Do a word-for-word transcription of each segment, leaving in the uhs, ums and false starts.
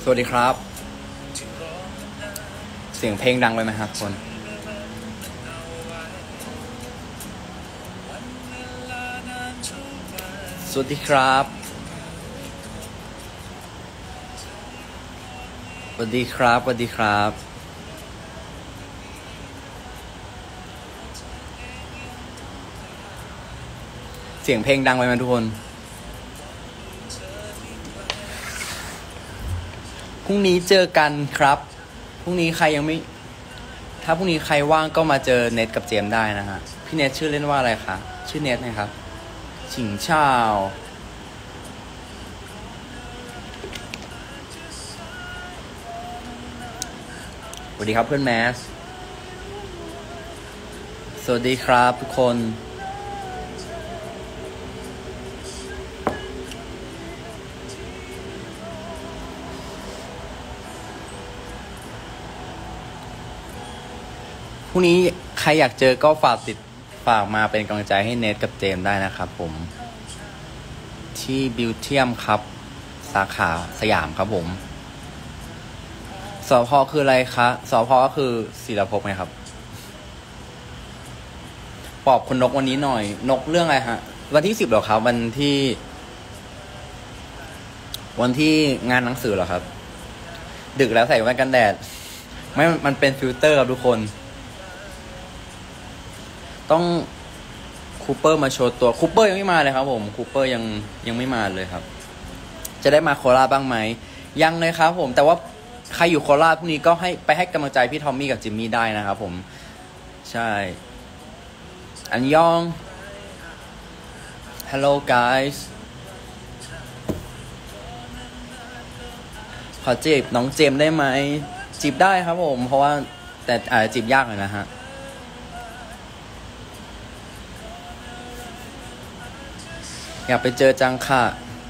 สวัสดีครับเสียงเพลงดังไปไหมครับคนสวัสดีครับสวัสดีครับสวัสดีครับเสียงเพลงดังไปไหมทุกคนพรุ่งนี้เจอกันครับพรุ่งนี้ใครยังไม่ถ้าพรุ่งนี้ใครว่างก็มาเจอเน็ตกับเจมได้นะฮะพี่เน็ตชื่อเล่นว่าอะไรคะชื่อเน็ตนะครับฉิงเช่าสวัสดีครับเพื่อนแมสสวัสดีครับทุกคนพรุ่งนี้ใครอยากเจอก็ฝากติดฝากมาเป็นกำลังใจให้เนทกับเจมได้นะครับผมที่บิวเทียมครับสาขาสยามครับผมสพคืออะไรคะสพก็คือศิลภพไงครับปอบคุณนกวันนี้หน่อยนกเรื่องอะไรฮะวันที่สิบเหรอครับวันที่วันที่งานหนังสือเหรอครับดึกแล้วใส่แว่นกันแดดไม่มันเป็นฟิลเตอร์ครับทุกคนต้องคูเปอร์มาโชว์ตัวคูเปอร์ยังไม่มาเลยครับผมคูเปอร์ยังยังไม่มาเลยครับจะได้มาโคราชบ้างไหมยังเลยครับผมแต่ว่าใครอยู่โคราชพรุ่งนี้ก็ให้ไปให้กำลังใจพี่ทอมมี่กับจิมมี่ได้นะครับผมใช่อันยอง Hello guys ขอจีบน้องเจมได้ไหมจีบได้ครับผมเพราะว่าแต่อาจจะจีบยากหน่อยนะฮะอยากไปเจอจังค่ะ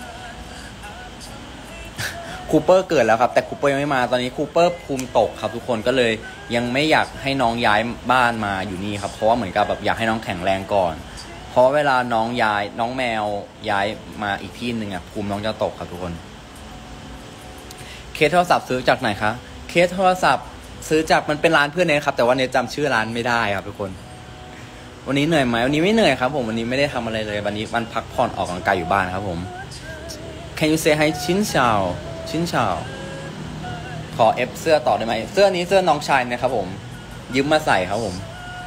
คูเปอร์เกิดแล้วครับแต่คูเปอร์ยังไม่มาตอนนี้คูเปอร์ภูมิตกครับทุกคนก็เลยยังไม่อยากให้น้องย้ายบ้านมาอยู่นี่ครับเพราะว่าเหมือนกับแบบอยากให้น้องแข็งแรงก่อนเพราะเวลาน้องย้ายน้องแมวย้ายมาอีกที่หนึ่งอ่ะภูมิน้องจะตกครับทุกคนเคสโทรศัพท์ซื้อจากไหนคะเคสโทรศัพท์ซื้อจากมันเป็นร้านเพื่อนเนทครับแต่ว่าเนทจำชื่อร้านไม่ได้ครับทุกคนวันนี้เหนื่อยไหมวันนี้ไม่เหนื่อยครับผมวันนี้ไม่ได้ทำอะไรเลยวันนี้วันพักผ่อนออกกำลังกายอยู่บ้านครับผม Can you say hi ชินเฉาชินเฉาขอเอฟเสื้อต่อได้ไหมเสื้อนี้เสื้อน้องชายนะครับผมยืมมาใส่ครับผม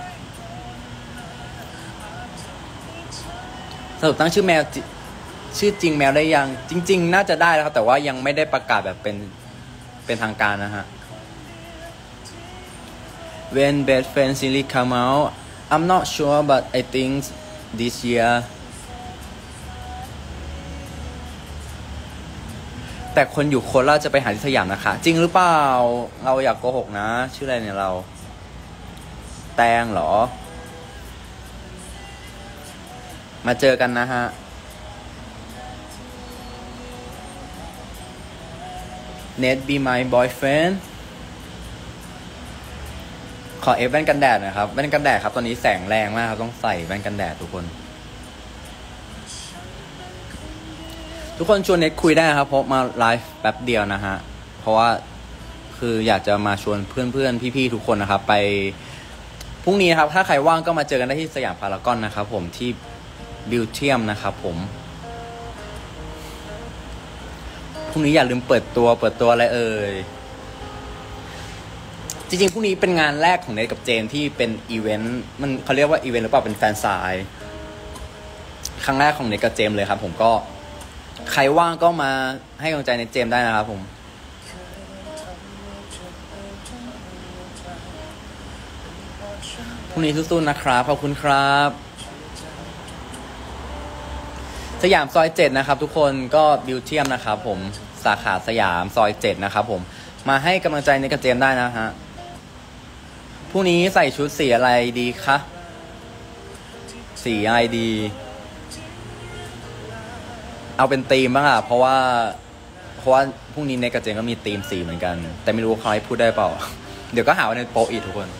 สรุปตั้งชื่อแมวชื่อจริงแมวได้ยังจริงๆน่าจะได้แล้วครับแต่ว่ายังไม่ได้ประกาศแบบเป็นเป็นทางการนะฮะ When Bad Friend Series come out I'm not sure but I think this year แต่คนอยู่โคราชจะไปหาที่สยามนะคะจริงหรือเปล่าเราอยากโกหกนะชื่ออะไรเนี่ยเราแตงเหรอมาเจอกันนะฮะ Nate be my boyfriend ขอเอฟแว่นกันแดดนะครับแว่นกันแดดครับตอนนี้แสงแรงมากครับต้องใส่แว่นกันแดดทุกคนทุกคนชวนเน็ตคุยได้ครับเพราะมาไลฟ์แป๊บเดียวนะฮะเพราะว่าคืออยากจะมาชวนเพื่อนๆพี่ๆทุกคนนะครับไปพรุ่งนี้ครับถ้าใครว่างก็มาเจอกันได้ที่สยามพารากอนนะครับผมที่บิวเทียมนะครับผมพรุ่งนี้อย่าลืมเปิดตัวเปิดตัวอะไรเอ่ยจริงๆพรุ่งนี้เป็นงานแรกของเนทกับเจนที่เป็นอีเวนต์มันเขาเรียกว่าอีเวนต์หรือเปล่าเป็นแฟนไซน์ครั้งแรกของเนทกับเจมเลยครับผมก็ใครว่างก็มาให้กำลังใจเนทเจมได้นะครับผมพรุ่งนี้สู้ๆนะครับขอบคุณครับสยามซอยเจ็ดนะครับทุกคนก็บิวเทียมนะครับผมสาขาสยามซอยเจ็ดนะครับผมมาให้กำลังใจเนทกับเจมได้นะฮะพรุ่งนี้ใส่ชุดสีอะไรดีคะสีอะไรดีเอาเป็นธีมบ้างอ่ะเพราะว่าเพราะว่าพรุ่งนี้เนทกับเจมก็มีธีมสีเหมือนกันแต่ไม่รู้เขาให้พูดได้เปล่าเดี๋ยวก็หาว่าในโปรอีกทุกคน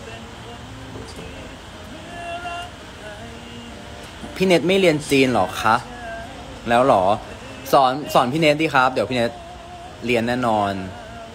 พี่เนทไม่เรียนจีนหรอคะแล้วหรอสอนสอนพี่เนทดีครับเดี๋ยวพี่เนทเรียนแน่นอน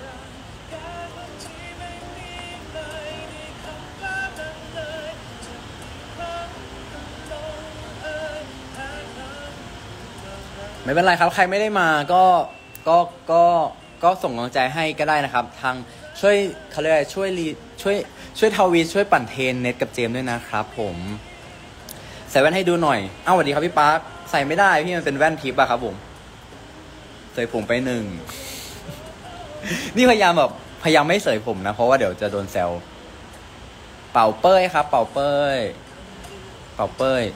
ไม่เป็นไรครับใครไม่ได้มาก็ก็ก็ก็ส่งกำลังใจให้ก็ได้นะครับทางช่วยเขาเรียกช่วยรีช่วยช่วยทวีช่วยปั่นเทรนเน็ตกับเจมด้วยนะครับผมใส่แว่นให้ดูหน่อยอ้าวสวัสดีครับพี่ปาร์คใส่ไม่ได้พี่มันเป็นแว่นทิปอะครับผมเสยผมไปหนึ่ง นี่พยายามแบบพยายามไม่เสยผมนะเพราะว่าเดี๋ยวจะโดนแซวเป่าเป้ยครับเป่าเป้ยเป่าเป้ย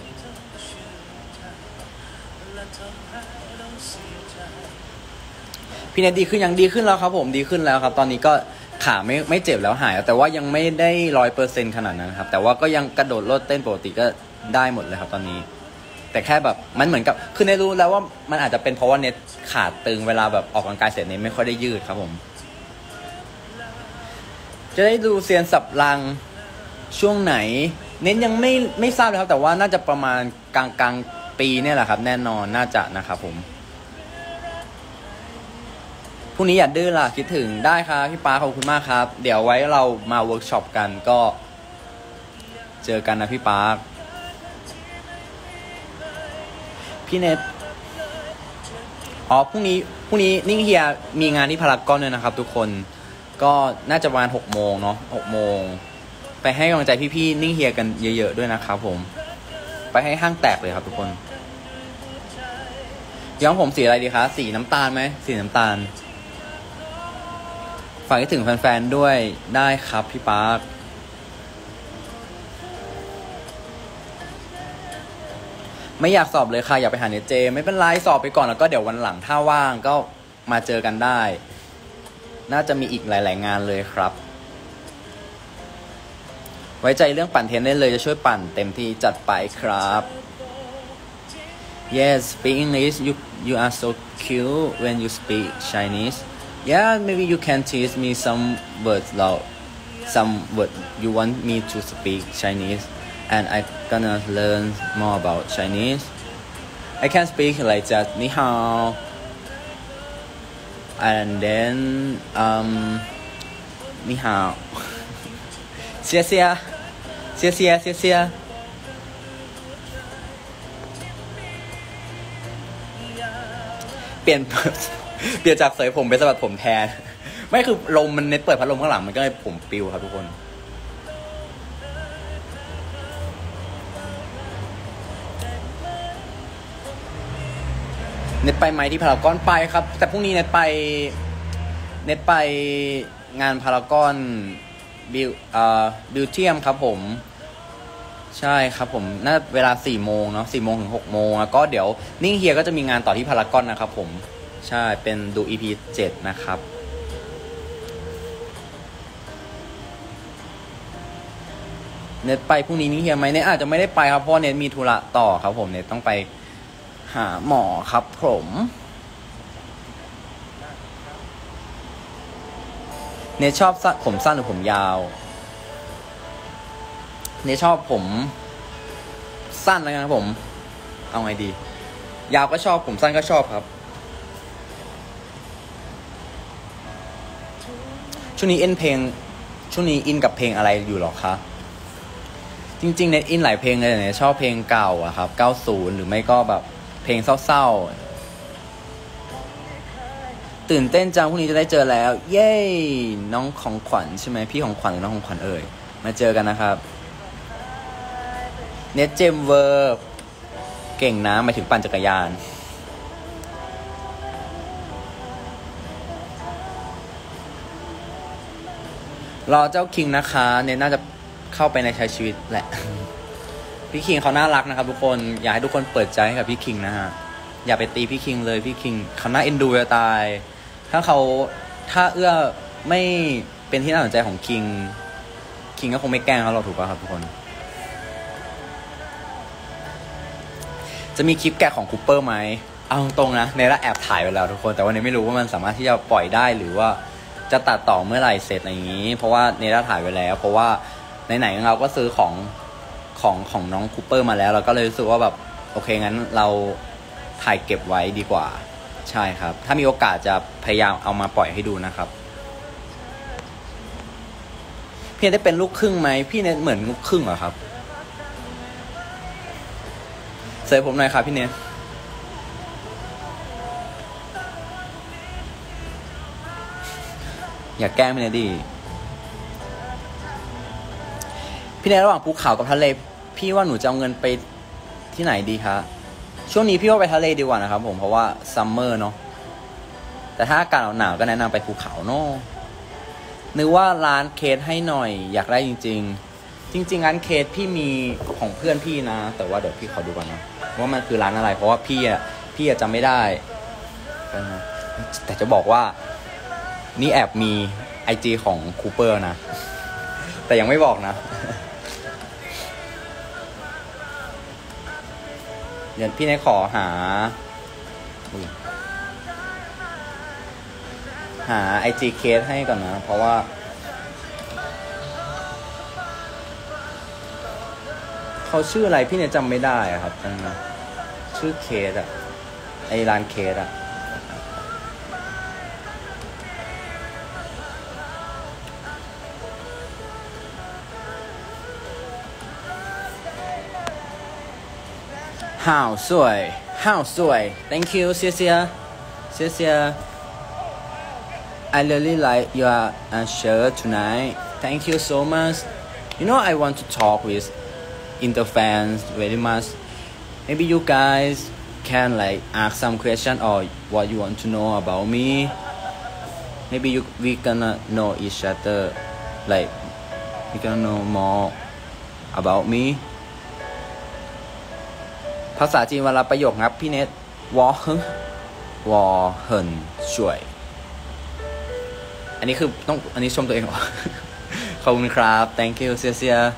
พี่เนทดีขึ้นยังดีขึ้นแล้วครับผมดีขึ้นแล้วครับตอนนี้ก็ขาไม่ไม่เจ็บแล้วหายแต่ว่ายังไม่ได้ร้อยเปอร์เซ็นต์ขนาดนั้นครับแต่ว่าก็ยังกระโดดโลดเต้นปกติก็ได้หมดเลยครับตอนนี้แต่แค่แบบมันเหมือนกับคือเนทรู้แล้วว่ามันอาจจะเป็นเพราะว่าเน็ตขาดตึงเวลาแบบออกกำลังกายเสร็จเน็ตไม่ค่อยได้ยืดครับผมจะได้ดูเซียนสับลังช่วงไหนเน็ตยังไม่ไม่ทราบเลยครับแต่ว่าน่าจะประมาณกลางกลางปีเนี่ยแหละครับแน่นอนน่าจะนะครับผมพรุ่งนี้อย่าดื้อล่ะคิดถึงได้ครับพี่ปาขอบคุณมากครับเดี๋ยวไว้เรามาเวิร์กช็อปกันก็เจอกันนะพี่ปาพี่เน็ตอ๋อพรุ่งนี้พรุ่งนี้นิ่งเฮียมีงานที่พารากอนด้วยนะครับทุกคนก็น่าจะประมาณหกโมงเนาะหกโมงไปให้กำลังใจพี่ๆนิ่งเฮียกันเยอะๆด้วยนะครับผมไปให้ห้างแตกเลยครับทุกคนย้อมผมสีอะไรดีคะสีน้ำตาลไหมสีน้ำตาลฝากให้ถึงแฟนๆด้วยได้ครับพี่ปาร์คไม่อยากสอบเลยค่ะอยากไปหาเนเจไม่เป็นไรสอบไปก่อนแล้วก็เดี๋ยววันหลังถ้าว่างก็มาเจอกันได้น่าจะมีอีกหลายๆงานเลยครับไว้ใจเรื่องปั่นเทรนได้เลยจะช่วยปั่นเต็มที่จัดไปครับ Yes speak English you you are so cute when you speak Chinese yeah maybe you can teach me some words like some word you want me to speak Chinese and I gonna learn more about Chinese I can speak like just 你好 and then um 你好谢谢谢谢谢谢เปลี่ยน เปลี่ยนจากเสยผมเป็นสะบัดผมแทนไม่คือลมมันเน็ตเปิดพัดลมข้างหลังมันก็เลยผมปิวครับทุกคนเน็ตไปไหมที่พารากอนไปครับแต่พรุ่งนี้เน็ตไปเน็ตไปงานพารากอนบิวอ่าบิวเทียมครับผมใช่ครับผมน่าเวลาสี่โมงเนาะสี่โมงถึงหกโมงแล้วก็เดี๋ยวนิ่งเฮียก็จะมีงานต่อที่พารากอนนะครับผมใช่เป็นดู อี พี เจ็ดนะครับเน็ตไปพรุ่งนี้นิ่งเฮียไหมเน็ตอาจจะไม่ได้ไปครับเพราะเน็ตมีธุระต่อครับผมเน็ตต้องไปหาหมอครับผมเนทชอบผมสั้นหรือผมยาวเนทชอบผมสั้นแล้วกันครับผมเอาไงดียาวก็ชอบผมสั้นก็ชอบครับช่วงนี้อินเพลงช่วงนี้อินกับเพลงอะไรอยู่หรอคะจริงๆเนทอินหลายเพลงเลยเนทชอบเพลงเก่าอะครับเก้าสิบหรือไม่ก็แบบเพลงเศร้าๆตื่นเต้นจังพรุ่งนี้จะได้เจอแล้วเย้น้องของขวัญใช่ไหมพี่ของขวัญหรือน้องของขวัญเอ่ยมาเจอกันนะครับเน็ตเจมเวอร์เก่งนะหมายถึงปั่นจักรยานรอเจ้าคิงนะคะเน็ตน่าจะเข้าไปในใช้ชีวิตแหละพี่คิงเขาน่ารักนะครับทุกคนอยากให้ทุกคนเปิดใจให้กับพี่คิงนะฮะอย่าไปตีพี่คิงเลยพี่คิงเขาน่าเอ็นดูจะตายถ้าเขาถ้าเอื้อไม่เป็นที่น่าสนใจของคิงคิงก็คงไม่แกล้งเขาหรอกถูกป่ะครับทุกคนจะมีคลิปแกะของคูเปอร์ไหมเอาตรงๆนะเนล่าแอบถ่ายไปแล้วทุกคนแต่ว่าเนไม่รู้ว่ามันสามารถที่จะปล่อยได้หรือว่าจะตัดต่อเมื่อไหร่เสร็จอะไรอย่างนี้เพราะว่าเนล่าถ่ายไปแล้วเพราะว่าไหนๆเราก็ซื้อของของของน้องคูเปอร์มาแล้วเราก็เลยรู้สึกว่าแบบโอเคงั้นเราถ่ายเก็บไว้ดีกว่าใช่ครับถ้ามีโอกาสจะพยายามเอามาปล่อยให้ดูนะครับพี่ได้เป็นลูกครึ่งไหมพี่เนทเหมือนลูกครึ่งเหรอครับเสยผมหน่อยครับพี่เนทอย่าแกล้งพี่เนทดิพี่เนทระหว่างภูเขากับทะเลพี่ว่าหนูจะเอาเงินไปที่ไหนดีคะช่วงนี้พี่ว่าไปทะเลดีกว่านะครับผมเพราะว่าซัมเมอร์เนาะแต่ถ้าอากาศหนาวก็แนะนำไปภูเขาเนาะนึกว่าร้านเคสให้หน่อยอยากได้จริงๆจริงๆร้านเคสพี่มีของเพื่อนพี่นะแต่ว่าเดี๋ยวพี่ขอดูก่อนนะว่ามันคือร้านอะไรเพราะว่าพี่อ่ะพี่จำไม่ได้แต่จะบอกว่านี่แอบมี ไอ จี ของคูเปอร์นะแต่ยังไม่บอกนะเดี๋ยวพี่นายขอหาหา ไอ จี เคสให้ก่อนนะเพราะว่าเขาชื่ออะไรพี่เนี่ยจำไม่ได้อะครับนะชื่อเคสอะไอร้านเคสอะ好帅好帅 thank you 谢谢谢谢 I really like your uh, shirt tonight thank you so much you know I want to talk with inter fans very much maybe you guys can like ask some question or what you want to know about me maybe you we gonna know each other like we gonna know more about meภาษาจีนวันละประโยคครับพี่เนทวอเฮิงวอเฮินช่วยอันนี้คือต้องอันนี้ชมตัวเองเหรอ ขอบคุณครับ thank you เซียเซีย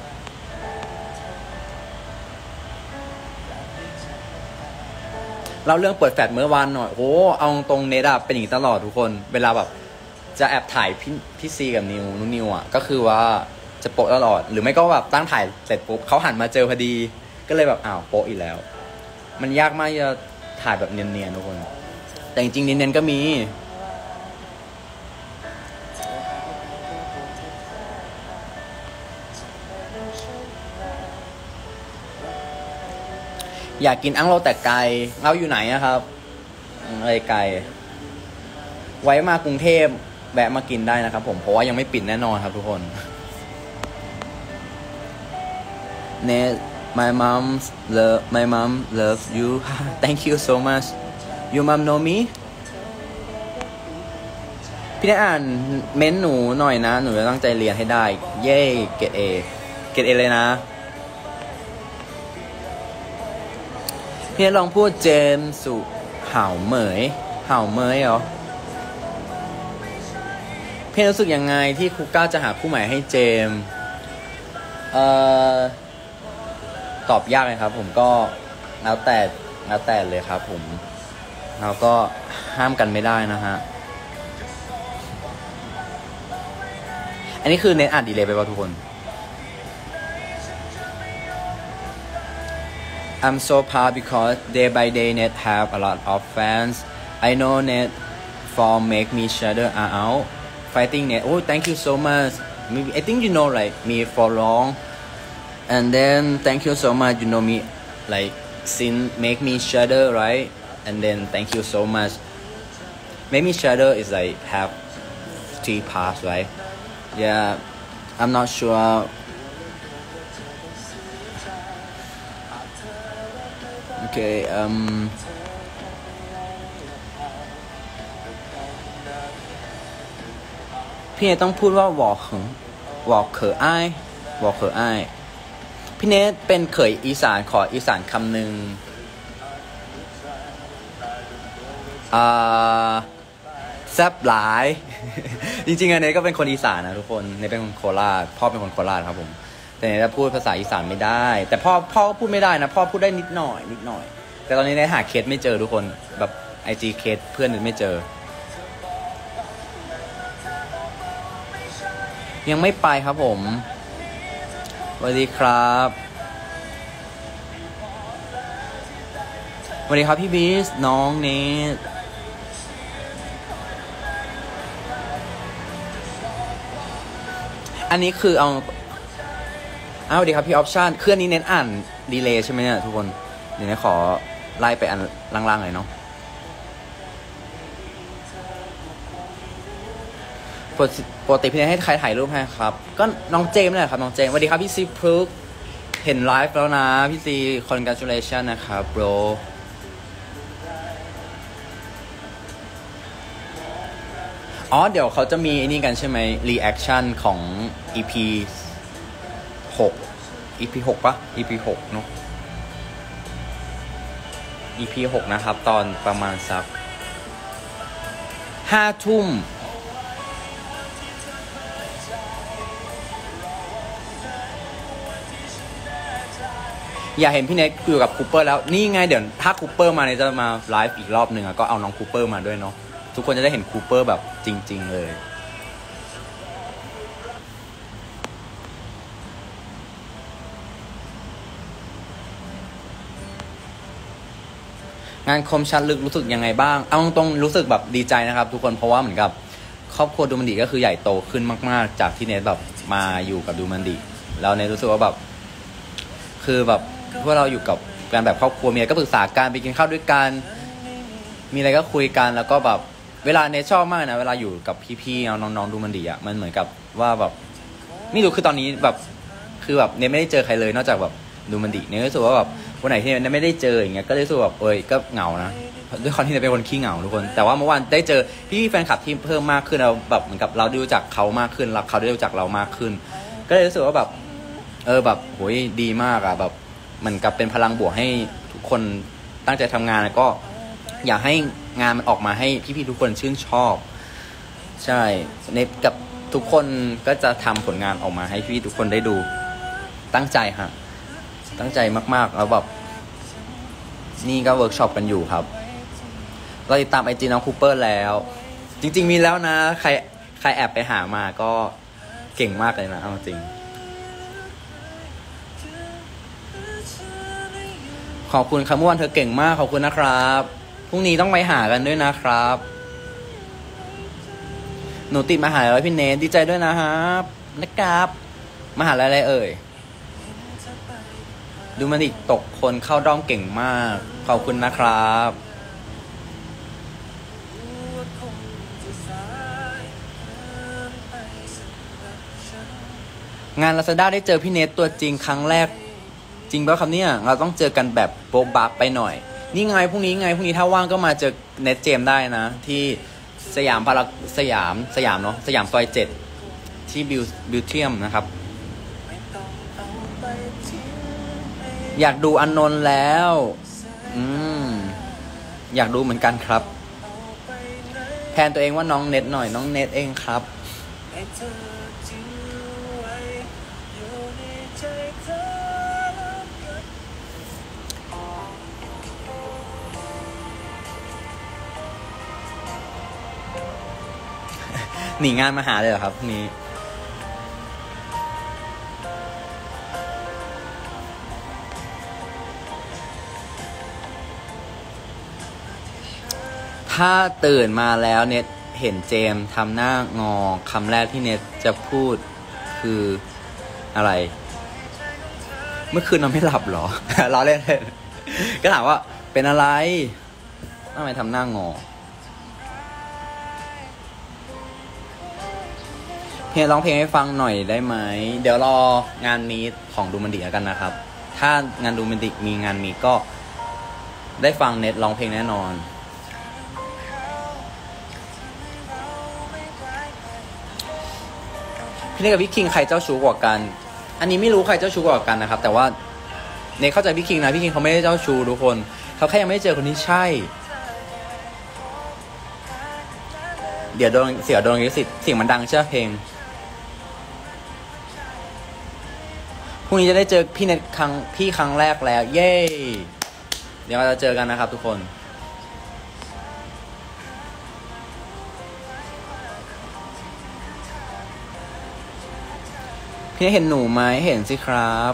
เราเรื่องเปิดแฟลชเมื่อวานหน่อยโอ้เอาตรงเนทอะเป็นอย่างนี้ตลอดทุกคนเวลาแบบจะแอบถ่ายพี่พี่ซีกับนิวนุนิวอะก็คือว่าจะโปะตลอดหรือไม่ก็แบบตั้งถ่ายเสร็จปุ๊บเขาหันมาเจอพอดีก็เลยแบบอ้าวโปะอีกแล้วมันยากมากจะถ่ายแบบเนียนๆทุกคนแต่จริงๆเนียนๆก็มีอยากกินอังโลแต่ไกลเราอยู่ไหนอะครับอะไรไกลไว้มากรุงเทพแวะมากินได้นะครับผมเพราะว่ายังไม่ปิดแน่นอนครับทุกคนเนทMy mom love my mom loves you. Thank you so much. Your mom know me? พี่ได้อ่านเม้นหนูหน่อยนะหนูจะตั้งใจเรียนให้ได้เย้เกรด A เกรด A เลยนะพี่ได้ลองพูดเจมสุเห่าเหมยเห่าเหมยเหรอพี่รู้สึกยังไงที่ครูก้าจะหาคู่ใหม่ให้เจมเอ่อตอบยากเลยครับผมก็แล้วแต่แล้วแต่เลยครับผมเราก็ห้ามกันไม่ได้นะฮะอันนี้คือเน็ตอ่านดีเลยไปป่ะทุกคน I'm so proud because day by day Net have a lot of fans I know Net for make me shudder out fighting Net oh thank you so much maybe I think you know like me for long and then thank you so much you know me like since make me shudder right and then thank you so much make me shudder is like have three parts right yeah I'm not sure okay um พี่เนทต้องพูดว่าวอเขิงวอเขออ้ายวอเขออ้ายพี่เนทเป็นเขยอีสานขออีสานคำหนึ่งอ่าแซ่บหลาย จริงๆอันเนทก็เป็นคนอีสานนะทุกคนเนทเป็นคนโคราชพ่อเป็นคนโคราชครับผมแต่เนทพูดภาษาอีสานไม่ได้แต่พ่อพ่อก็พูดไม่ได้นะพ่อพูดได้นิดหน่อยนิดหน่อยแต่ตอนนี้เนทหาเคสไม่เจอทุกคนแบบไอจีเคสเพื่อนเนทไม่เจอยังไม่ไปครับผมสวัสดีครับสวัสดีครับพี่บีสน้องเนทอันนี้คือเอาอ้าวสวัสดีครับพี่ออปชั่นเครื่องนี้เน้นอ่านดีเลย์ใช่ไหมเนี่ยทุกคนเดี๋ยวขอไล่ไปอันล่างๆหน่อยเนาะปกติพี่เนทให้ใครถ่ายรูปให้ครับก็น้องเจมส์นี่แหละครับน้องเจมส์สวัสดีครับพี่ซีพรุกเห็นไลฟ์แล้วนะพี่ซี congratulation นะครับ bro อ๋อเดี๋ยวเขาจะมีไอ้นี่กันใช่ไหม reaction ของ อี พี หก อี พี หกปะ อี พี หกเนาะ อี พี หกนะครับตอนประมาณสักห้าทุ่มอยากเห็นพี่เน็กอยู่กับคูเปอร์แล้วนี่ไงเดี๋ยวถ้าคูเปอร์มาเนี่ยจะมาไลฟ์อีกรอบหนึ่งอ่ะก็เอาน้องคูเปอร์มาด้วยเนาะทุกคนจะได้เห็นคูเปอร์แบบจริงๆเลยงานคมชัดลึกรู้สึกยังไงบ้างเอาตรงๆรู้สึกแบบดีใจนะครับทุกคนเพราะว่าเหมือนกับครอบครัวดูมันดีก็คือใหญ่โตขึ้นมากๆจากที่เน็ตแบบมาอยู่กับดูมันดีแล้วเน็ตรู้สึกว่าแบบคือแบบพวกเราอยู่กับการแบบครอบครัวมีอะไรก็ปรึกษากันไปกินข้าวด้วยกันมีอะไรก็คุยกันแล้วก็แบบเวลาเนทชอบมากนะเวลาอยู่กับพี่ๆน้องๆดูมันดีอ่ะมันเหมือนกับว่าแบบไม่รู้คือตอนนี้แบบคือแบบเนทไม่ได้เจอใครเลยนอกจากแบบดูมันดีเนทรู้สึกว่าแบบวันไหนที่เนทไม่ได้เจออย่างเงี้ยก็รู้สึกแบบเอ้ยก็เหงานะด้วยความที่เนทเป็นคนขี้เหงาทุกคนแต่ว่าเมื่อวานได้เจอพี่ๆแฟนคลับที่เพิ่มมากขึ้นเราแบบเหมือนกับเราได้รู้จักเขามากขึ้นแล้วเขาได้รู้จักเรามากขึ้นก็เลยรู้สึกว่าแบบเออแบบโหยดีมากอะแบบเหมือนกับเป็นพลังบวกให้ทุกคนตั้งใจทำงานแล้วก็อยากให้งานมันออกมาให้พี่ๆทุกคนชื่นชอบใช่เนทกับทุกคนก็จะทำผลงานออกมาให้พี่ๆทุกคนได้ดูตั้งใจฮะตั้งใจมากๆแล้วแบบนี่ก็เวิร์กช็อปกันอยู่ครับเราติดตามไอจีน้องคูเปอร์แล้วจริงๆมีแล้วนะใครใครแอบไปหามาก็เก่งมากเลยนะเอาจริงขอบคุณครับเมื่อวานเธอเก่งมากขอบคุณนะครับพรุ่งนี้ต้องไปหากันด้วยนะครับหนูติดมหาลัยพี่เนทดีใจด้วยนะครับนะครับมหาลัยอะไรเอ่ยดูมันอีกตกคนเข้าด้อมเก่งมากขอบคุณนะครับงาน Lazada ได้เจอพี่เนทตัวจริงครั้งแรกจริงป่ะครับเนี่ยเราต้องเจอกันแบบโบ๊ะบ๊ะไปหน่อยนี่ไงพรุ่งนี้ไงพรุ่งนี้ถ้าว่างก็มาเจอเน็ตเจมได้นะที่สยามพารากสยามสยามเนาะสยามซอยเจ็ดที่บิวบิวเทียมนะครับอยากดูอนนท์แล้วอืมอยากดูเหมือนกันครับแทนตัวเองว่าน้องเน็ตหน่อยน้องเน็ตเองครับหนีงานมาหาเลยเหรอครับพรุ่งนี้ถ้าตื่นมาแล้วเน็ตเห็นเจมทำหน้างอคำแรกที่เน็ตจะพูดคืออะไรเมื่อคืนนอนไม่หลับหรอ ล้อเล่นก็ถามว่าเป็นอะไรทำไมทำหน้างอเพียงร้องเพลงให้ฟังหน่อยได้ไหมเดี๋ยวรองานมีตของดูมันดีกันนะครับถ้างานดูมันดีมีงานมีก็ได้ฟังเน็ตร้องเพลงแน่นอนพี่เน็ตกับพี่คิงใครเจ้าชู้กว่ากันอันนี้ไม่รู้ใครเจ้าชู้กว่ากันนะครับแต่ว่าเน็ตเข้าใจพี่คิงนะพี่คิงเขาไม่ได้เจ้าชู้ทุกคนเขาแค่ยังไม่ได้เจอคนที่ใช่เดี๋ยวโดนเสียโดนลิขสิทธิ์เสียงมันดังเชื่อเพลงพรุ่งนี้จะได้เจอพี่เน็ตครั้งพี่ครั้งแรกแล้วเย้เดี๋ยวเราจะเจอกันนะครับทุกคนพี่เห็นหนูไหมเห็นสิครับ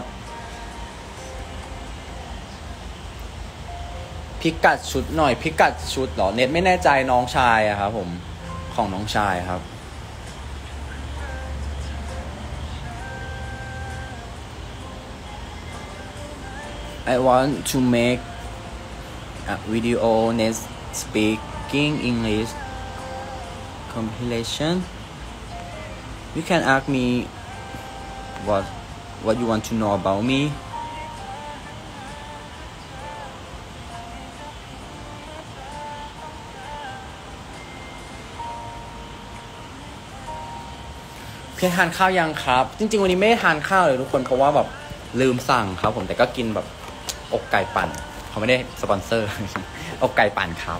พิกัดชุดหน่อยพิกัดชุดเหรอเน็ตไม่แน่ใจน้องชายอะครับผมของน้องชายครับ I want to make a video net speaking English compilation you can ask me what what you want to know about meเพียงทานข้าวยังครับจริงๆวันนี้ไม่ได้ทานข้าวเลยทุกคนเพราะว่าแบบลืมสั่งครับผมแต่ก็กินแบบอกไก่ปั่นเขาไม่ได้สปอนเซอร์ อกไก่ปั่นครับ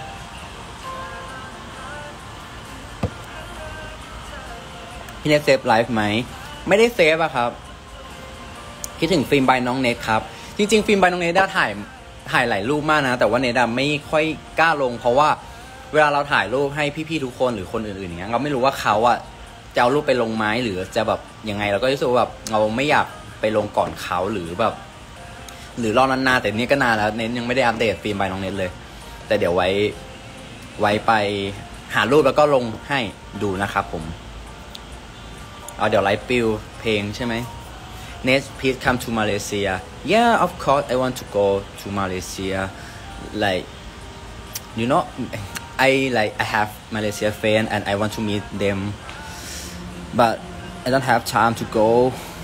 พี่เนทเซฟไลฟ์ไหมไม่ได้เซฟอะครับคิดถึงฟิล์มใบน้องเนทครับจริงๆฟิล์มใบน้องเนทได้ถ่ายถ่ายหลายรูปมากนะแต่ว่าเนทไม่ค่อยกล้าลงเพราะว่าเวลาเราถ่ายรูปให้พี่ๆทุกคนหรือคนอื่นๆอย่างเงี้ยเราไม่รู้ว่าเขาอะจะเอารูปไปลงไม้หรือจะแบบยังไงเราก็รู้สึกว่าแบบเราไม่อยากไปลงก่อนเขาหรือแบบหรือรอนานๆแต่นี้ก็นานแล้วเน้นยังไม่ได้อัปเดตฟิล์มใบน้องเน็ตเลยแต่เดี๋ยวไว้ไว้ไปหารูปแล้วก็ลงให้ดูนะครับผมเอาเดี๋ยวไลฟ์ปิวเพลงใช่ไหม Next please come to Malaysia yeah of course I want to go to Malaysia like you know I like I have Malaysia friend and I want to meet them but I don't have time to go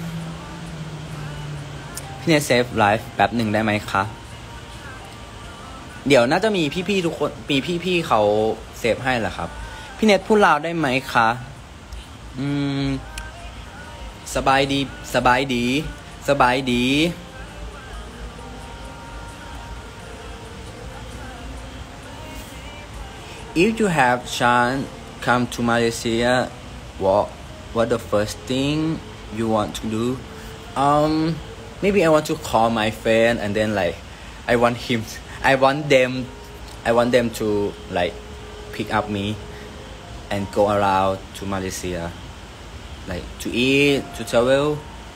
พี่เนทเซฟไลฟ์แป๊บหนึ่งได้ไหมคะเดี๋ยวน่าจะมีพี่ๆทุกคนมีพี่ๆเขาเซฟให้แหละครับพี่เนทพูดลาวได้ไหมคะอืมสบายดีสบายดีสบายดี if you have chance come to Malaysia what what the first thing you want to do um maybe I want to call my friend and then like I want him I want them I want them to like pick up me and go around to Malaysia like to eat to travel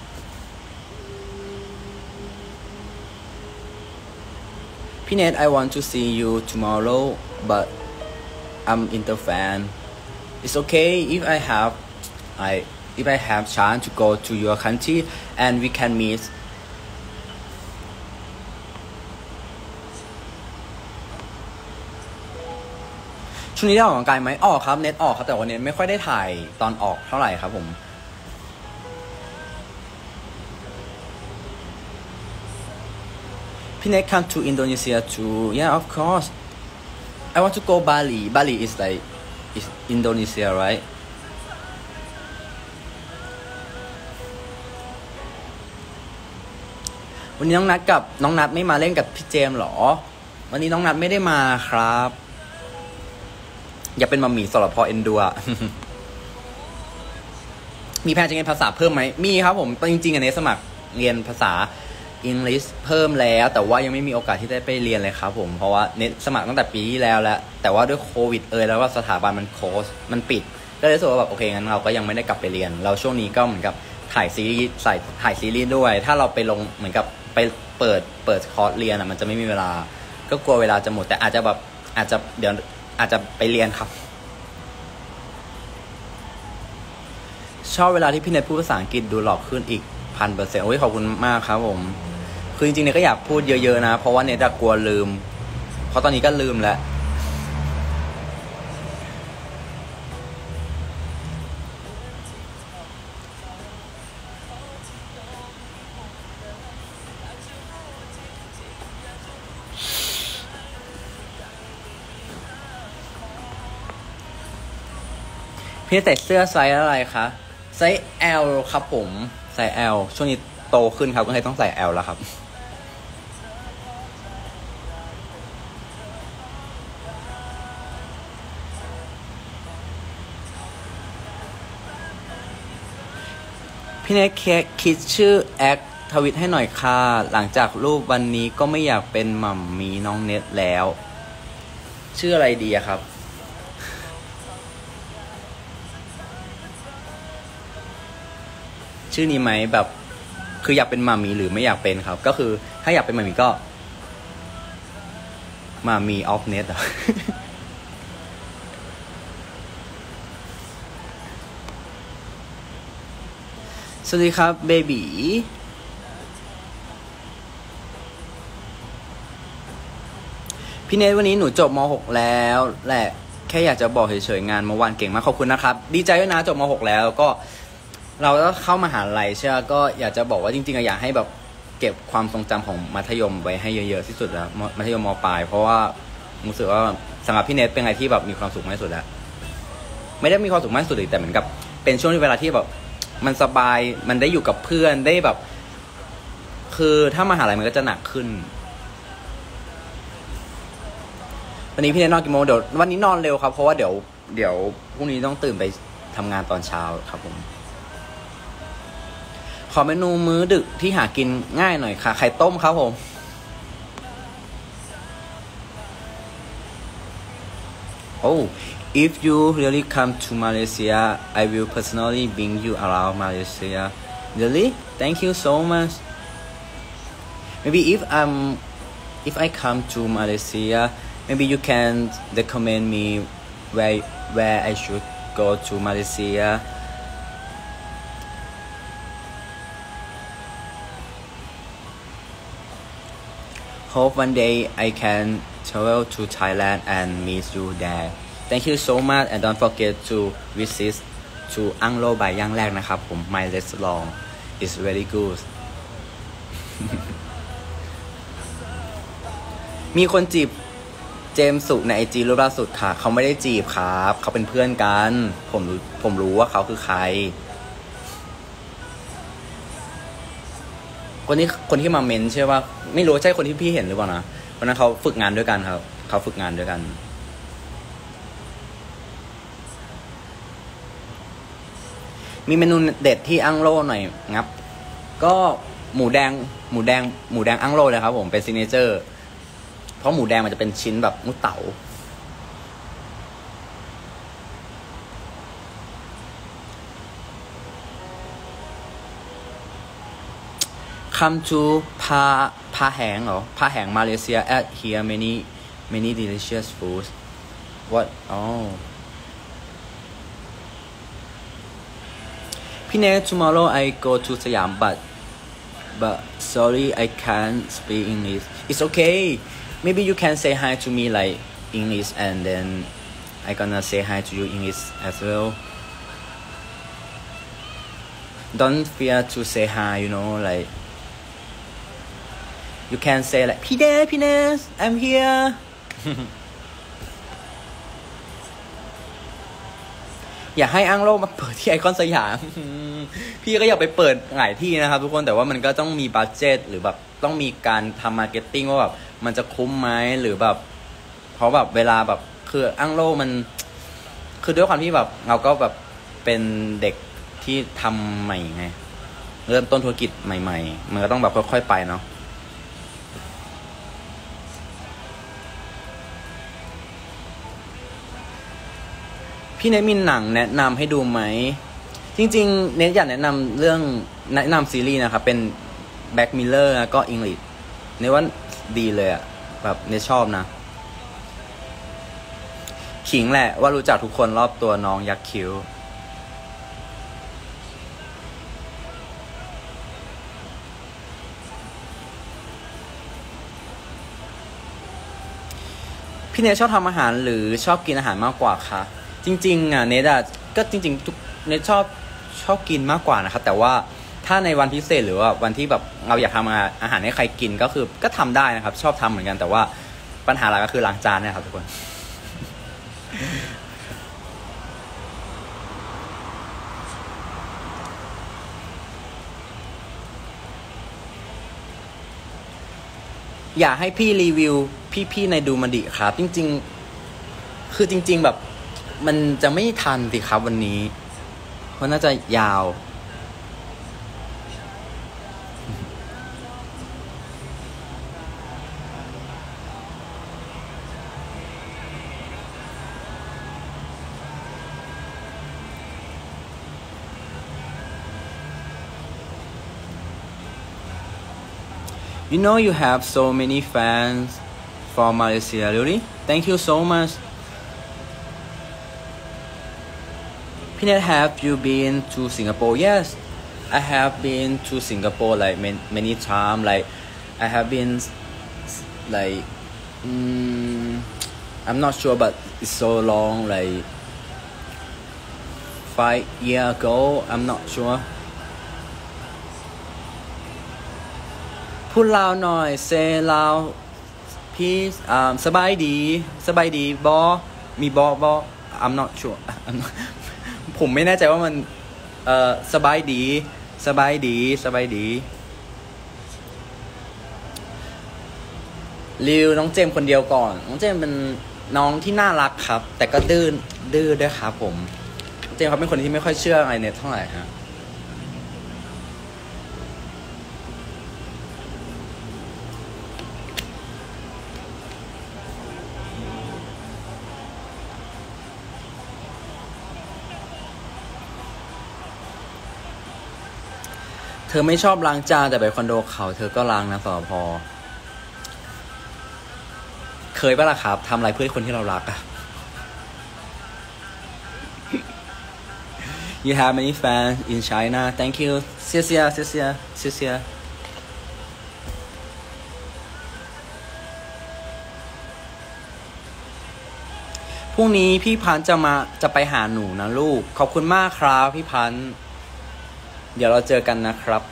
พี่เนท I want to see you tomorrow but I'm inter fan it's okay if I have I if I have chance to go to your country and we can meetช่วงนี้ได้ออกกำลังกายไหมออกครับเน็ตออกครับแต่วันนี้ไม่ค่อยได้ถ่ายตอนออกเท่าไหร่ครับผมพี่เน็ต come to Indonesia too yeah of course I want to go Bali Bali is like is Indonesia rightวันนี้น้องนัดกับน้องนัดไม่มาเล่นกับพี่เจมหรอวันนี้น้องนัดไม่ได้มาครับอย่าเป็นมัมมี่สำหรับพอเอ็นดูอะมีแพลนจะเรียนภาษาเพิ่มไหมมีครับผมจริงๆอันนี้สมัครเรียนภาษาอังกฤษเพิ่มแล้วแต่ว่ายังไม่มีโอกาสที่ได้ไปเรียนเลยครับผมเพราะว่าเน็ตสมัครตั้งแต่ปีที่แล้วแล้วแต่ว่าด้วยโควิดเอยแล้วว่าสถาบันมันโคสมันปิดก็เลยรู้สึกว่าแบบโอเคงั้นเราก็ยังไม่ได้กลับไปเรียนเราช่วงนี้ก็เหมือนกับถ่ายซีรีส์ใส่ถ่ายซีรีส์ด้วยถ้าเราไปลงเหมือนกับไปเปิดเปิดคอร์สเรียนอ่ะมันจะไม่มีเวลาก็กลัวเวลาจะหมดแต่อาจจะแบบอาจจะเดี๋ยวอาจจะไปเรียนครับชอบเวลาที่พี่เนทพูดภาษาอังกฤษดูหลอกขึ้นอีกพันเปอร์เซ็นต์โอ้ยขอบคุณมากครับผมคือจริงๆเนี่ยก็อยากพูดเยอะๆนะเพราะว่าเนทกลัวลืมเพราะตอนนี้ก็ลืมแล้วพี่ใส่เสื้อไซส์อะไรคะไซส์ L ครับผมไซส์ L ช่วงนี้โตขึ้นครับก็เลยต้องใส่ L แล้วครับพี่เนทคิดชื่อแอคทวิตให้หน่อยค่ะหลังจากรูปวันนี้ก็ไม่อยากเป็นหม่ำมีน้องเน็ตแล้วชื่ออะไรดีอะครับชื่อนี้ไหมแบบคืออยากเป็นหม่ามีหรือไม่อยากเป็นครับก็คือถ้าอยากเป็นหม่ามีก็หม่ามีออฟเน็ตอ่ะ สวัสดีครับเบบีพี่เนทวันนี้หนูจบม หกแล้วแหละแค่อยากจะบอกเฉยๆงานเมื่อวานเก่งมากขอบคุณนะครับดีใจด้วยนะจบม หกแล้วก็เราก็เข้ามหาลัยใช่ไหมก็อยากจะบอกว่าจริงๆอยากให้แบบเก็บความทรงจำของมัธยมไว้ให้เยอะๆที่สุดแล้วมัธยมมปลายเพราะว่ารู้สึกว่าสำหรับพี่เนทเป็นอะไรที่แบบมีความสุขมากที่สุดแล้วไม่ได้มีความสุขมากที่สุดแต่เหมือนกับเป็นช่วงที่เวลาที่แบบมันสบายมันได้อยู่กับเพื่อนได้แบบคือถ้ามหาลัยมันก็จะหนักขึ้นวันนี้พี่เนทนอนกี่โมงเดี๋ยววันนี้นอนเร็วครับเพราะว่าเดี๋ยวเดี๋ยวพรุ่งนี้ต้องตื่นไปทำงานตอนเช้าครับผมขอเมนูมื้อดึกที่หากินง่ายหน่อยค่ะไข่ต้มครับผม Oh if you really come to Malaysia I will personally bring you around Malaysia really thank you so much maybe if I'm if I come to Malaysia maybe you can recommend me where where I should go to Malaysia hope one day I can travel to Thailand and meet you there thank you so much and don't forget to visit to Anglo by ย่างแรกนะครับผม my restaurant is very good มีคนจีบเจมส์สุในไอจีรูปล่าสุดค่ะเขาไม่ได้จีบครับเขาเป็นเพื่อนกันผมรู้ผมรู้ว่าเขาคือใครคนนี้คนที่มาเมนใช่ป่ะไม่รู้ใช่คนที่พี่เห็นหรือเปล่านะวันนั้นเขาฝึกงานด้วยกันครับเขาฝึกงานด้วยกันมีเมนูเด็ดที่อังโลหน่อยงับก็หมูแดงหมูแดงหมูแดงอังโลเลยครับผมเป็นซิกเนเจอร์เพราะหมูแดงมันจะเป็นชิ้นแบบมุเต๋าCome to พาพาแหงเหรอพาแหงมาเลเซีย at here many many delicious foods what oh พี่เนท tomorrow I go to สยาม but but sorry I can't speak English it's okay maybe you can say hi to me like English and then I gonna say hi to you English as well don't fear to say hi you know like you can say like พี่เนทพี่เนท I'm here อยากให้อังโลมาเปิดที่ไอคอนสยามพี่ก็อยากไปเปิดหลายที่นะครับทุกคนแต่ว่ามันก็ต้องมีบัดเจ็ตหรือแบบต้องมีการทำมาร์เก็ตติ้งว่าแบบมันจะคุ้มไหมหรือแบบเพราะแบบเวลาแบบคืออังโลมันคือด้วยความที่แบบเราก็แบบเป็นเด็กที่ทำใหม่ไงเริ่มต้นธุรกิจใหม่ๆมันก็ต้องแบบค่อยๆไปเนาะพี่เนทมีหนังแนะนำให้ดูไหมจริงๆเนทอยากแนะนำเรื่องแนะนำซีรีส์นะครับเป็น Black Mirror แล้วก็ English เนทว่าดีเลยอะแบบเนทชอบนะขิงแหละว่ารู้จักทุกคนรอบตัวน้องยักษ์คิ้วพี่เนทชอบทำอาหารหรือชอบกินอาหารมากกว่าคะจริงๆอ่ะเนทอ่ะก็จริงๆทุกเนทชอบชอบกินมากกว่านะครับแต่ว่าถ้าในวันพิเศษหรือว่าวันที่แบบเราอยากทำอาหารให้ใครกินก็คือก็ทำได้นะครับชอบทำเหมือนกันแต่ว่าปัญหาหลักก็คือล้างจานเนี่ยครับทุกคนอยากให้พี่รีวิวพี่ๆในดูมันดิครับจริงๆคือจริงๆแบบมันจะไม่ทันสิครับวันนี้เพราะน่าจะยาว You know you have so many fans from Malaysia, really? Thank you so much. Peanut, have you been to Singapore? Yes, I have been to Singapore like many, many times. Like I have been like um, I'm not sure but it's so long like five year ago I'm not sure พูดลาวหน่อยเซลาวพี่อ่าสบายดีสบายดีบอมีบอบอ I'm not sure I'm not ผมไม่แน่ใจว่ามันเอ่อสบายดีสบายดีสบายดีริวน้องเจมคนเดียวก่อนน้องเจมเป็นน้องที่น่ารักครับแต่ก็ดื้อดื้อด้วยครับผมเจมเขาเป็นคนที่ไม่ค่อยเชื่ออะไรเน็ตเท่าไหร่ฮะเธอไม่ชอบล้างจานแต่ไปคอนโดเขาเธอก็ล้างนะสอพอเคยปะล่ะครับทำอะไรเพื่อคนที่เรารักอะ You have many fans in China Thank you เสียเสียเสียเสียเสียเสียพรุ่งนี้พี่พันธ์จะมาจะไปหาหนูนะลูกขอบคุณมากครับพี่พันธ์เดี๋ยวเราเจอกันนะครับ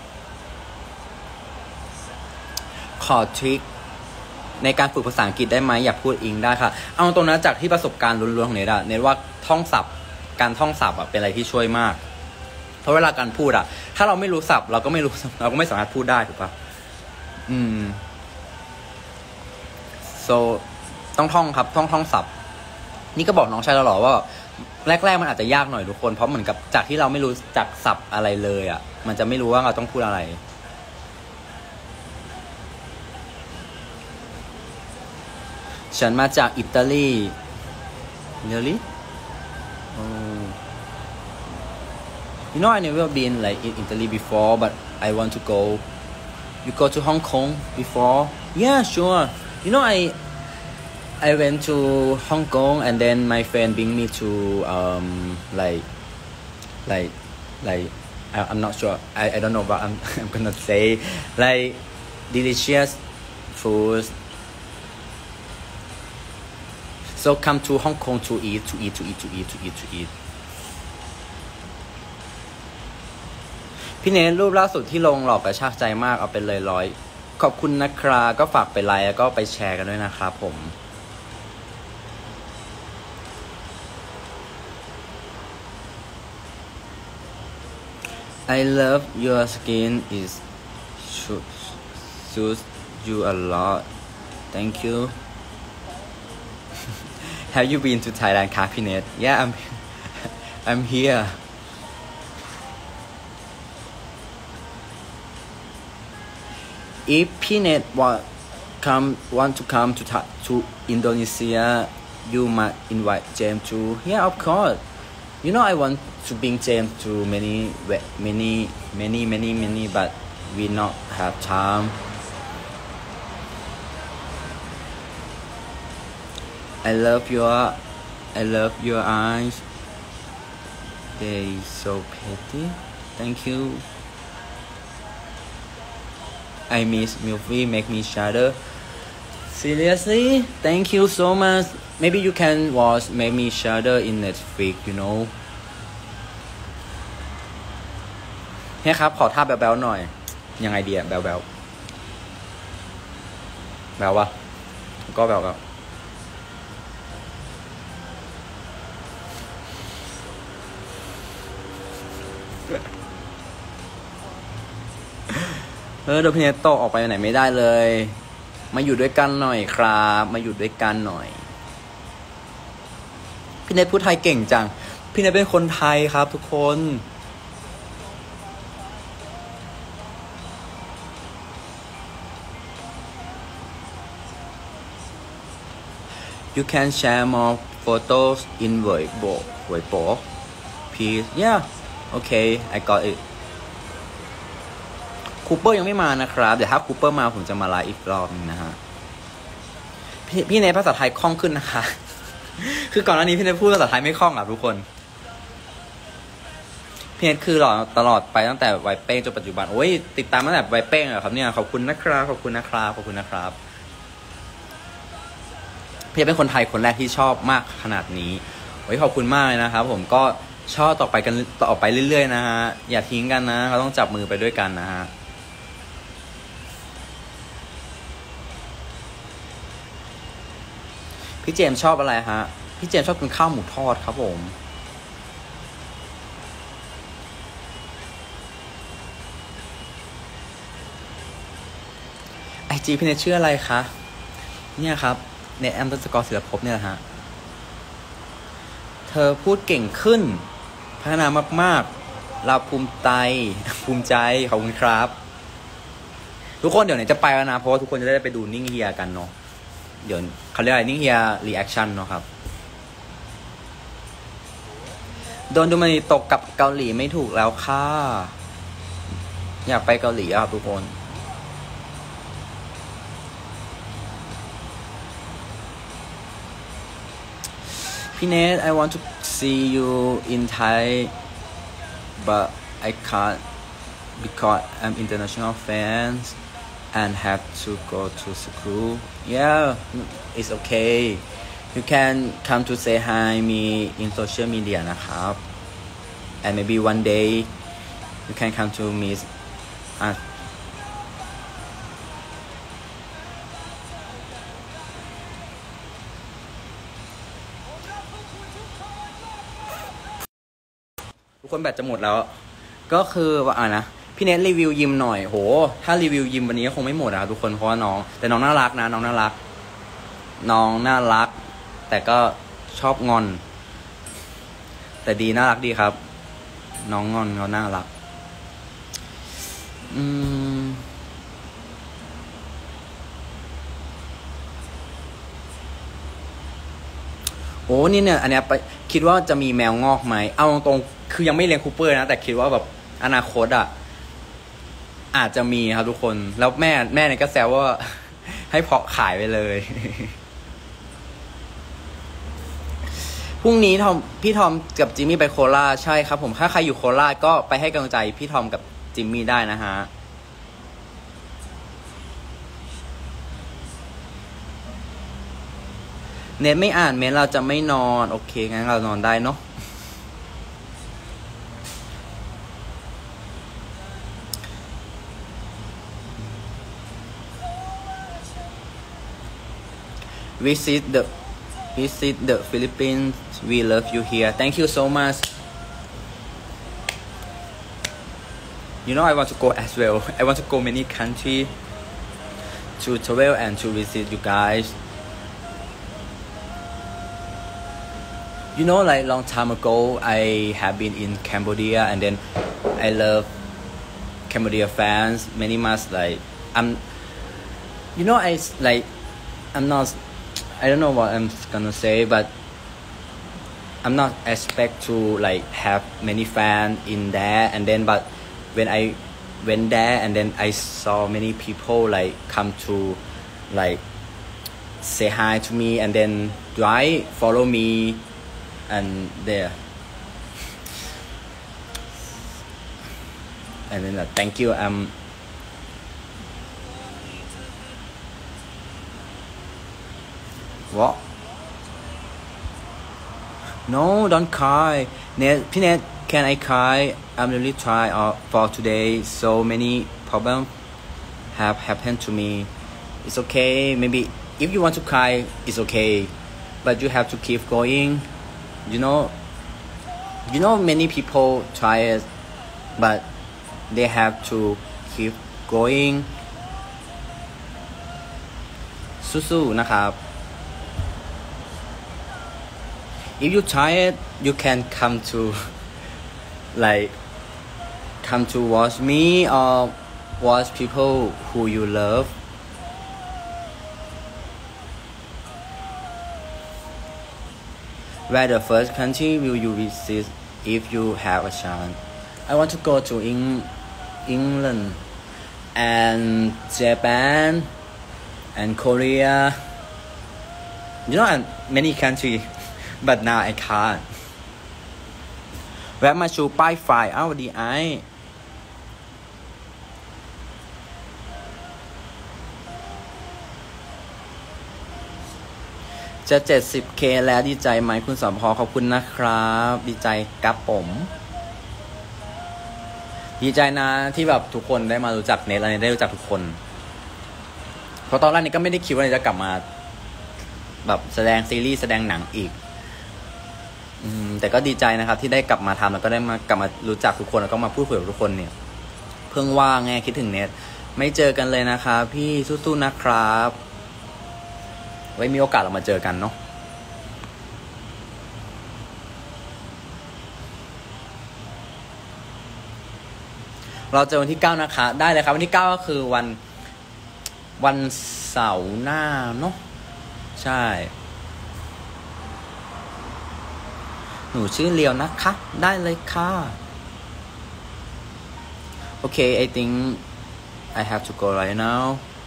ขอทริคในการฝึกภาษาอังกฤษได้ไหมอยากพูดอิงได้ค่ะเอาตรงนั้นจากที่ประสบการณ์ล้วนๆของเนทอะเนทว่าท่องศัพท์การท่องศัพท์อะเป็นอะไรที่ช่วยมากเพราะเวลาการพูดอะถ้าเราไม่รู้ศัพท์เราก็ไม่รู้เราก็ไม่สามารถพูดได้ถูกปะอืม so ต้องท่องครับท่องท่องศัพท์นี่ก็บอกน้องชายเราหรอว่าแรกๆมันอาจจะยากหน่อยทุกคนเพราะเหมือนกับจากที่เราไม่รู้จักศัพท์อะไรเลยอะมันจะไม่รู้ว่าเราต้องพูดอะไรฉันมาจากอิตาลี really oh you know I never been like in Italy before but I want to go you go to Hong Kong before yeah sure you know I I went to Hong Kong and then my friend bring me to um like like like I, I'm not sure I I don't know what I'm I'm gonna say like delicious food so come to Hong Kong to eat to eat to eat to eat to eat to eat พี่เนทรูปล่าสุดที่ลงหลอกกระชากใจมากเอาไปเลยร้อยขอบคุณนะครับก็ฝากไปไลค์แล้วก็ไปแชร์กันด้วยนะครับผมI love your skin is suits you a lot thank you Have you been to Thailand คะพี่เนท Yeah I'm I'm here If พี่เนท want come want to come to to Indonesia you must invite James to Yeah of course You know I want to bring James to many many many many many but we not have time I love your I love your eyes they so pretty thank you I miss Milfy make me shudder seriously thank you so much maybe you can watch make me shudder in Netflix you know เฮ้ยครับขอท่าแบ๊วๆหน่อยยังไงดีอะแบ๊วๆแบ๊ววะก็แบ๊วๆเออเดี๋ยวพี่เนทโตออกไปไหนไม่ได้เลยมาอยู่ด้วยกันหน่อยครับมาอยู่ด้วยกันหน่อยพี่เนทพูดไทยเก่งจังพี่เนทเป็นคนไทยครับทุกคน You can share more photos in Weibo Weibo please yeah okay I got itคูเปอร์ยังไม่มานะครับเดี๋ยวถ้าคูเปอร์มาผมจะมาไลฟ์อีกรอบนึงนะฮะพี่พี่ในภาษาไทยคล่องขึ้นนะคะ คือก่อนหน้านี้พี่ในพูดภาษาไทยไม่คล่องอ่ะทุกคนพี่เนทคือหล่อตลอดไปตั้งแต่วัยเป้งจนปัจจุบันโอ้ยติดตามตั้งแต่วัยเป้งเหรอครับเนี่ยขอบคุณนะครับขอบคุณนะครับขอบคุณนะครับพี่เป็นคนไทยคนแรกที่ชอบมากขนาดนี้โอ้ยขอบคุณมากเลยนะครับผมก็ชอบต่อไปกันต่อไปเรื่อยๆนะฮะอย่าทิ้งกันนะเราต้องจับมือไปด้วยกันนะฮะพี่เจมชอบอะไรฮะพี่เจมชอบกินข้าวหมูทอดครับผมไอจีพี่เนชื่ออะไรคะเนี่ยครับในแอมตัสกอร์ศิลปภพเนี่ยแหละฮะเธอพูดเก่งขึ้นพัฒนามากๆเราภูมิใจภูมิใจขอบคุณครับทุกคนเดี๋ยวไหนจะไปแล้วนะเพราะว่าทุกคนจะได้ไปดูนิ่งเฮียกันเนาะเดี๋ยวเขาเรียกอะไรนิ่งเฮียรีแอคชั่นเนาะครับโดนดูมันตกกับเกาหลีไม่ถูกแล้วค่ะอยากไปเกาหลีอ่ะทุกคนพี่เนท I want to see you in Thai but I can't because I'm international fans and have to go to school yeah it's okay you can come to say hi me in social media นะครับ and maybe one day you can come to meet usทุกคนแบตจะหมดแล้วก็คือว่าอ่ะนะพี่เนทรีวิวยิมหน่อยโหถ้ารีวิวยิมวันนี้คงไม่หมดอะทุกคนเพราะว่าน้องแต่น้องน่ารักนะน้องน่ารักน้องน่ารักแต่ก็ชอบงอนแต่ดีน่ารักดีครับน้องงอนเขาน่ารักอืมโอ้นี่เนี่ยอันเนี้ยไปคิดว่าจะมีแมวงอกไหมเอาตรงๆคือยังไม่เลี้ยงคูเปอร์นะแต่คิดว่าแบบอนาคตอ่ะอาจจะมีครับทุกคนแล้วแม่แม่เนี่ยก็แซวว่าให้เพาะขายไปเลยพรุ่งนี้ทอมพี่ทอมกับจิมมี่ไปโคราชใช่ครับผมถ้าใครอยู่โคราชก็ไปให้กำลังใจพี่ทอมกับจิมมี่ได้นะฮะเน็ตไม่อ่านเมนเราจะไม่นอนโอเคงั้นเรานอนได้เนาะvisit the visit the Philippines we love you here thank you so much you know I want to go as well I want to go many country to travel and to visit you guys you know like long time ago I have been in Cambodia and then I love Cambodia fans many much like I'm you know I like I'm not I don't know what I'm gonna say but I'm not expect to like have many fans in there and then but when I went there and then I saw many people like come to like say hi to me and then right follow me and there and then like thank you um what no don't cry Ned, Ned, can I cry I'm really trying uh, for today so many problems have happened to me it's okay maybe if you want to cry it's okay but you have to keep going you know you know many people try it but they have to keep going สู้ๆนะครับ if you try it you can come to like come to watch me or watch people who you love where the first country will you visit if you have a chance I want to go to Eng- England and Japan and Korea you know many countries but now I can't แวะมาชูป้ายไฟอ้าวสวัสดีไอ้จะ เจ็ดสิบเค แล้วดีใจไหมคุณสมพขอบคุณนะครับดีใจกับผมดีใจนะที่แบบทุกคนได้มารู้จักเนทและเนทได้รู้จักทุกคนเพราะตอนแรกนี้ก็ไม่ได้คิดว่าเนทจะกลับมาแบบแสดงซีรีส์แสดงหนังอีกอืมแต่ก็ดีใจนะครับที่ได้กลับมาทำแล้วก็ได้มากลับมารู้จักทุกคนแล้วก็มาพูดคุยกับทุกคนเนี่ยเพิ่งว่างไงคิดถึงเนทไม่เจอกันเลยนะครับพี่สู้ๆนะครับไว้มีโอกาสเรามาเจอกันเนาะเราเจอวันที่เก้านะคะได้เลยครับวันที่เก้าก็คือวันวันเสาร์หน้าเนาะใช่หนูชื่อเลียวนะคะได้เลยค่ะโอเค I think I have to go right now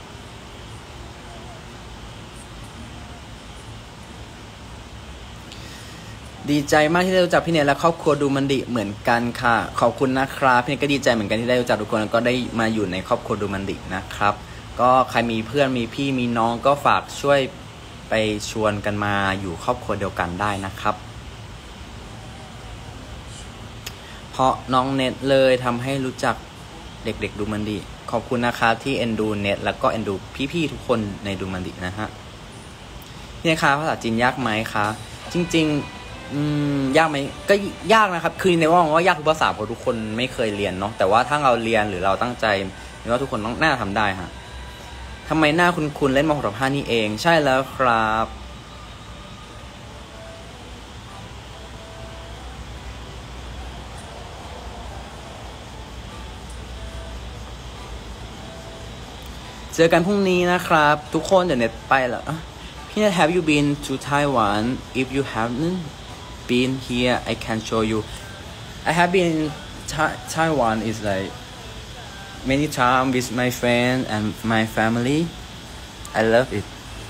ดีใจมากที่ได้รู้จักพี่เนทและครอบครัวดูมันดิเหมือนกันค่ะขอบคุณนะครับพี่เนทก็ดีใจเหมือนกันที่ได้รู้จักทุกคนแล้วก็ได้มาอยู่ในครอบครัวดูมันดินะครับก็ใครมีเพื่อนมีพี่มีน้องก็ฝากช่วยไปชวนกันมาอยู่ครอบครัวเดียวกันได้นะครับเพราะน้องเนทเลยทำให้รู้จักเด็กๆดูมันดิขอบคุณนะครับที่เอ็นดูเนทแล้วก็เอ็นดูพี่ๆทุกคนในดูมันดินะฮะพี่เนทคะภาษาจีนยากไหมคะจริงๆอืมยากไหมก็ยากนะครับคือในว่าว่ายากทุกภาษาเพราะทุกคนไม่เคยเรียนเนาะแต่ว่าถ้าเราเรียนหรือเราตั้งใจในว่าทุกคนต้องน่าทำได้ฮะทำไมหน้าคุณคุณเล่นมาหกสิบห้านี่เองใช่แล้วครับเจอกันพรุ่งนี้นะครับทุกคนเดี๋ยวเน็ตไปแล้วพี่เน็ต have you been to Taiwan if you haven't been here I can show you I have been Ta- Taiwan is like many times with my friend and my family I love it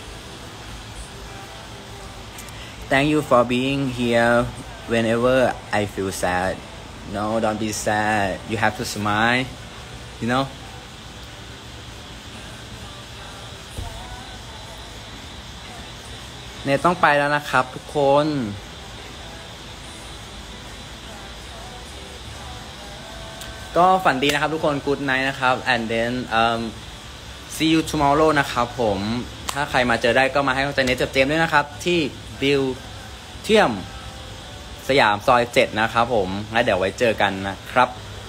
thank you for being here whenever I feel sad no don't be sad you have to smile you knowเนทต้องไปแล้วนะครับทุกคนก็ฝันดีนะครับทุกคน good night นะครับ and then um see you tomorrow นะครับผมถ้าใครมาเจอได้ก็มาให้กำลังใจเนทกับเจมส์ด้วยนะครับที่บิลเทียมสยามซอยเจ็ดนะครับผมแล้วเดี๋ยวไว้เจอกันนะครับ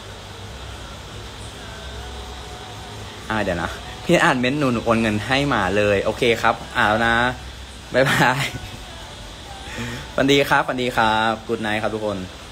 อ่าเดี๋ยวนะพี่อ่านเม้นต์หนูหนูโอนเงินให้มาเลยโอเคครับอ่านแล้วนะบ๊ายบายฝันดีครับฝันดีครับ good night ครับทุกคน